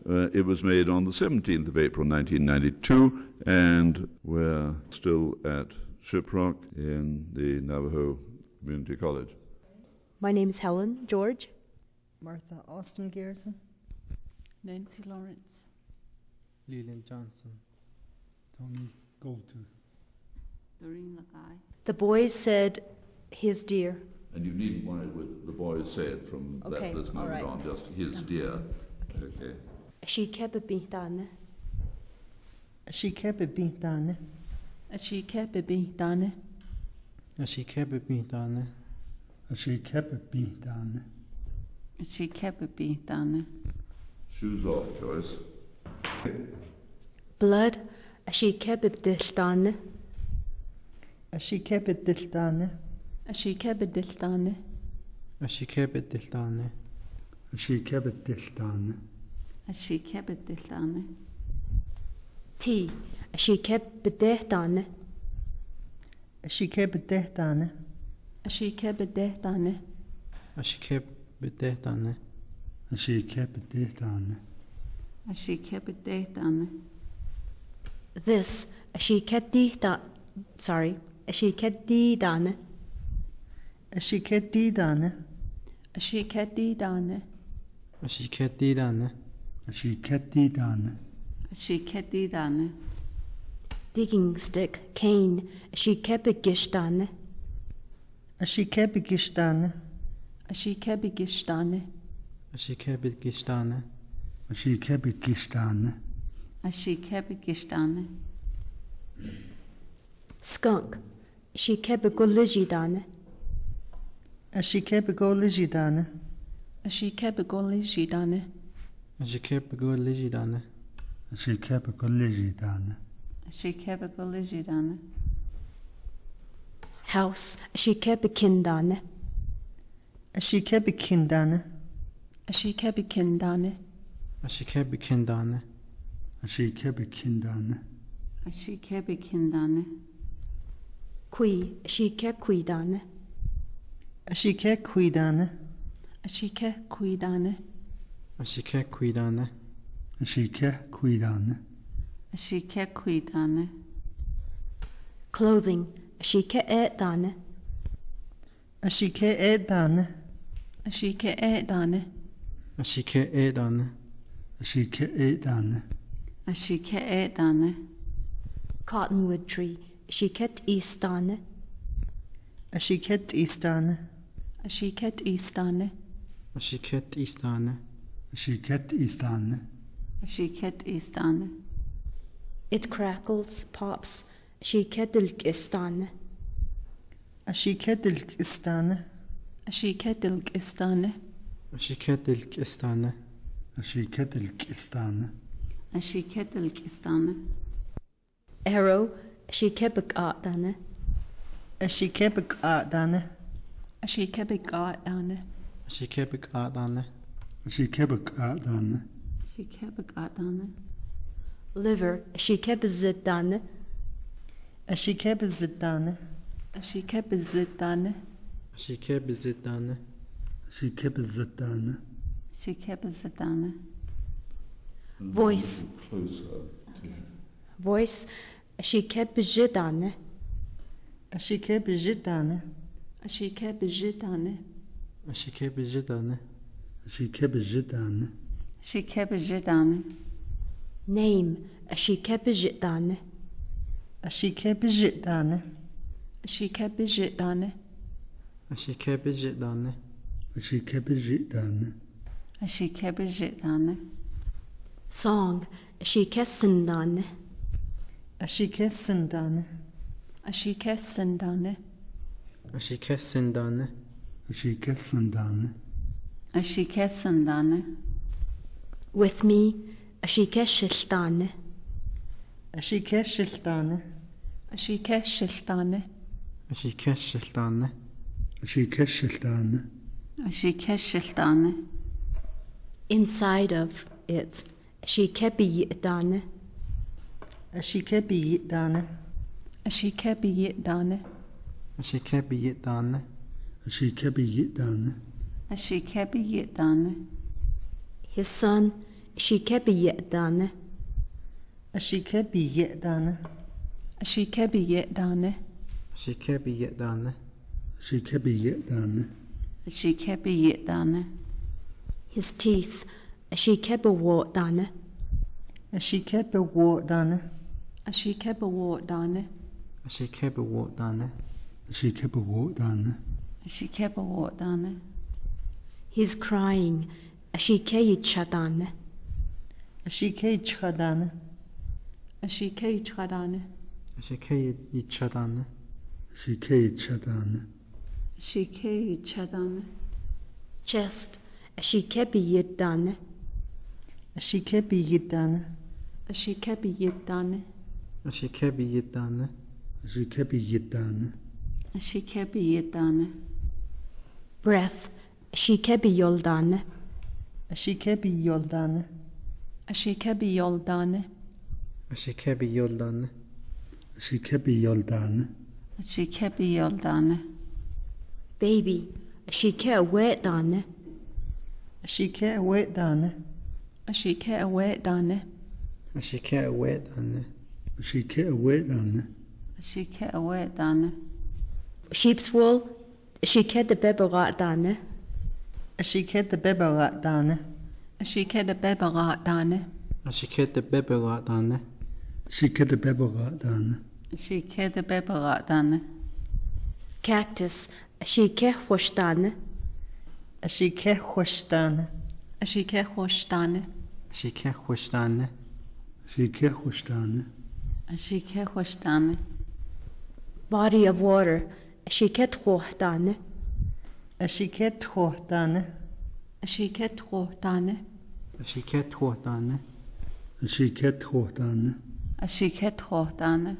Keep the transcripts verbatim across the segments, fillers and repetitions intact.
Uh, it was made on the seventeenth of April nineteen ninety-two, and we're still at Shiprock in the Navajo Community College. My name is Helen George. Martha Austin Garrison. Nancy Lawrence. Leland Johnson. Tony Goldtooth. Doreen Lagai. The boys said his dear. And you needn't want it with the boys said from Okay, that, this moment all right. on, just his dear. Okay. She kept being done. She kept it being done. She kept it being done. She kept it being done. She kept it being done. She kept it being done. Shoes off, Joyce. Blood. She kept it this done. She kept it this done. She kept it this done. She kept it this done. She kept it this done. She kept it this done. T. She kept it done. She kept it this done. She kept it this done. She kept it this done. She kept it this done. She kept it this done. This. She kept the done. Sorry. She kept the done. She kept it done. She kept it done. She kept it done. She kept it done. She kept it done. Digging stick. Cane. She kept it gish done. She kept it gish done. She kept it gish done. She kept it gish done. She kept it gish done. She kept it gish done. Skunk. She kept it goligi done. She kept it go lizzy done. She kept it goligi done. She kept it goligi done. She kept it goligi done. She kept it goligi done. House. She kept it kin done. She kept it kin done. She kept it kin done. She kept it kin done. She kept it kin done. She kept it kin done. Qui. She kept qui done. She kept qui done. She kept qui done. She kept qui done. She kept qui done. She kept qui done. Clothing. She kept it done. She kept it done. She kept it done. She kept it done. She kept it done. She kept it done. Cottonwood tree. She kept east done. She kept east done. She kept east done. She kept east done. She kept east done. She kept east done. It crackles, pops. She kept ilk is done. She kept it is done. She kept ilk is done. She kept it is done. She kept it is done. She kept ilk is done. Arrow. She kept it art done. She kept it art done. She kept it got done. She kept it art done. She kept it done. She kept it got done. Liver. She kept it done. She kept it done. She kept it done. She kept it done. She kept it done. She kept it done. Voice. Closer. Voice. She kept it done. She kept it done. She kept it done. She kept it done. She kept it done. She kept it done. Name. She kept it done. She kept it done. She kept it done. She kept it done. She kept it done. She kept it done. Song. She kept it done. She kept it done. She kept it done. She kept it done. She kept it done. She kept it done. With me. She kept it done. She kept it done. She kept it done. She kept it done. She kept it done. She kept it done. Inside of it. She kept it done. She kept it done. She kept it done. She kept it done. She kept it done. She kept it done. His son. Ashike yet dane. Ashike be yet dane. Ashike be yet dane. Ashike be yet dane. Ashike be yet dane. Ashike be yet dane. His teeth. Ashike be wart dane. Ashike be wart dane. Ashike be wart dane. Ashike be wart dane. Ashike be wart dane. Ashike be wart dane. He's crying. Ashike yitcha dane. Ashike chcha dane. Ashike chadane. Ashike yitcha dane. Ashike itcha dane. Ashike chadane. Chest. Ashike be yit dane. Ashike be yit dane. Ashike be yet dane. Ashike be yet dane. Ashike be yet dane. Ashike be yet dane. Breath. Ashike be yol dane. Ashike be yol dane. Ashike be yol dane. Ashike be yol dane. Ashike be yol dane. Ashike be yol dane. Baby. Ashike wet dane. Ashike wet dane. Ashike away dane. Ashike away dane. Ashike away dane. Ashike away dane. Sheep's wool. Ashike de beberat dane. Ashike de beberat dane. Ashike de beberat dane. Ashike de beberat dane. Ashike de beberat dane. Ashike de beberat dane. Cactus. Ashike wash dane. Ashike wash dane. Ashike wash dane. Ashike wash dane. Ashike wash dane. Ashike wash dane. Body of water. Ashike twoh dane. Ashike twoh dane. Ashike twoh dane. Ashike twoh dane. Ashike twoh dane. Ashike twoh dane.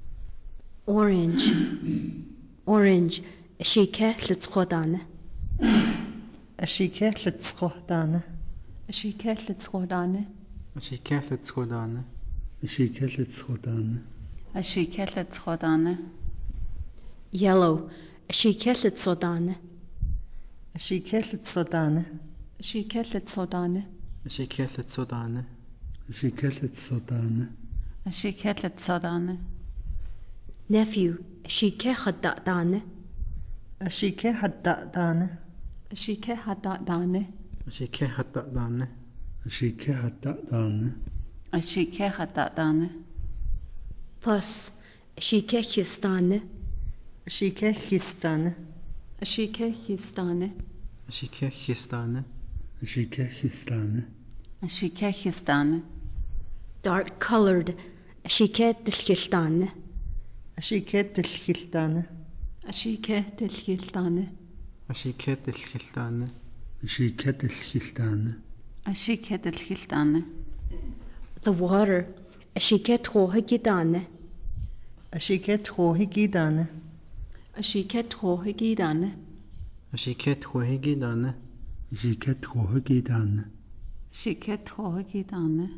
Orange. Orange. Ashike litzcho dane. Ashike litzcho dane. Ashike litzcho dane. Ashike litzcho dane. Ashike litzcho dane. Ashike litzcho dane. Yellow. Ashike litzcho dane. Ashike litzo dane. Ashike litzo dane. Ashike litzo dane. Ashike litzo dane. Ashike litzo dane. Nephew. Ashike hadda dane. Ashike hadda dane. Ashike hadda dane. Ashike hadda dane. Ashike hadda dane. Ashike hadda dane. Puss. Ashike histane. Ashike histane. Ashike histane. Ashike histane. Ashike histane. Ashike histane. Dark colored. Ashike dilhiltane. Ashike dilhiltane. Ashike dilhiltane. Ashike dilhiltane. Ashike dilhiltane. Ashike dilhiltane. The water. Ashike twohigidane. Ashike twohigidane. Ashike twohigidane. Ashike twohigidane. Ashike twohigidane. Ashike twohigidane.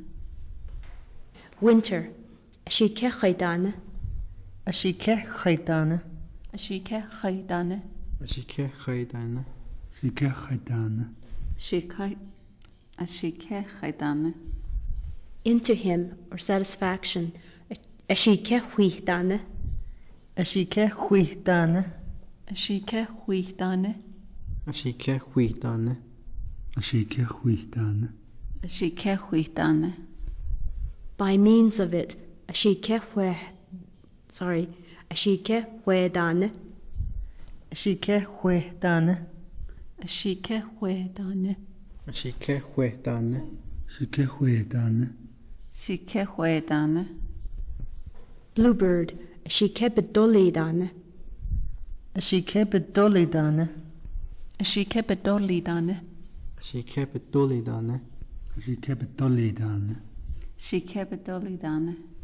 Winter. Ashike chaydane. Ashike chaydane. Ashike chaydane. Ashike chaydane. Ashike chaydane. Ashike Ashike chaydane. Into him, or satisfaction. Ashike huihdane. Ashike huihdane. Ashike huihdane. Ashike huihdane. Ashike huihdane. Ashike huihdane. By means of it, ashike hue, sorry, ashike huedane. Ashike huihdane. Ashike huedane. Ashike huihdane. Ashike huihdane. Ashike huedane. Bluebird. Ashike bedolidane. Ashike bedolidane. Ashike bedolidane. Ashike bedolidane. Ashike bedolidane. Ashike bedolidane.